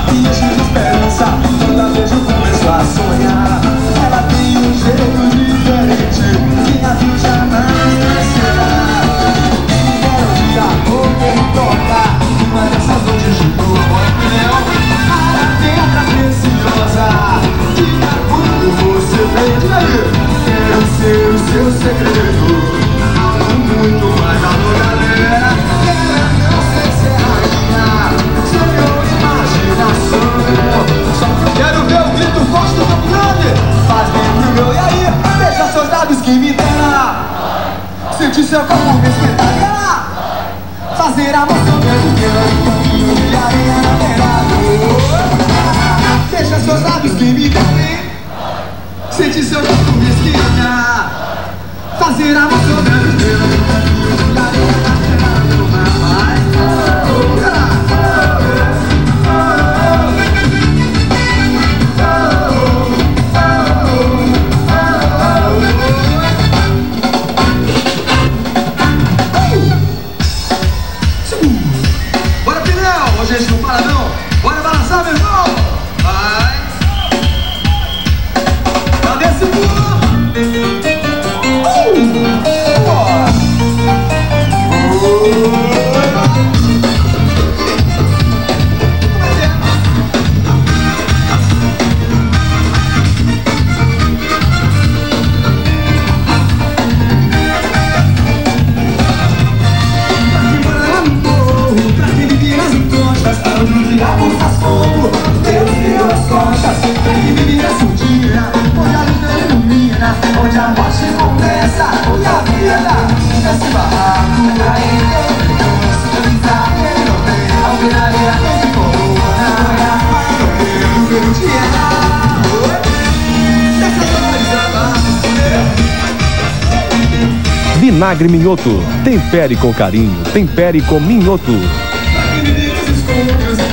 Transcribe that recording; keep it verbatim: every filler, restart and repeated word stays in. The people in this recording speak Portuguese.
me enche de esperança. Quando a vejo começo a sonhar. Ela tem um jeito diferente que a vida jamais esquecerá. E quero um dia poder tocar uma dessas noites de lua de mel. A pedra preciosa que tá quando você vem. Diga aí. Quero ser o seu segredo. Algo muito mais alto, galera. Quero não sei ser rainha. Sonho, imaginação. Só quero ver o grito forte do campo grande. Faz bem pro meu, e aí? Deixa seus lábios que me dera. Sentir seu corpo me esquentar. Fazer a moção dentro do caminho de areia na beirada. Deixa seus lábios que me dera. Sentir seu corpo me esquentar. Fazer a moção dentro do caminho de areia na beirada. Bora, Pinel! Hoje a gente não para não! Bora balançar, meu irmão! Vai! Cadê esse pulo? Onde a morte começa, onde a vida nesse barraco ainda não sintonizar, ele não tem alvenaria, nem de corona, não tem número de errar. Vinagre Minhoto. Tempere com carinho, tempere com Minhoto. Pra que me diga esses contos.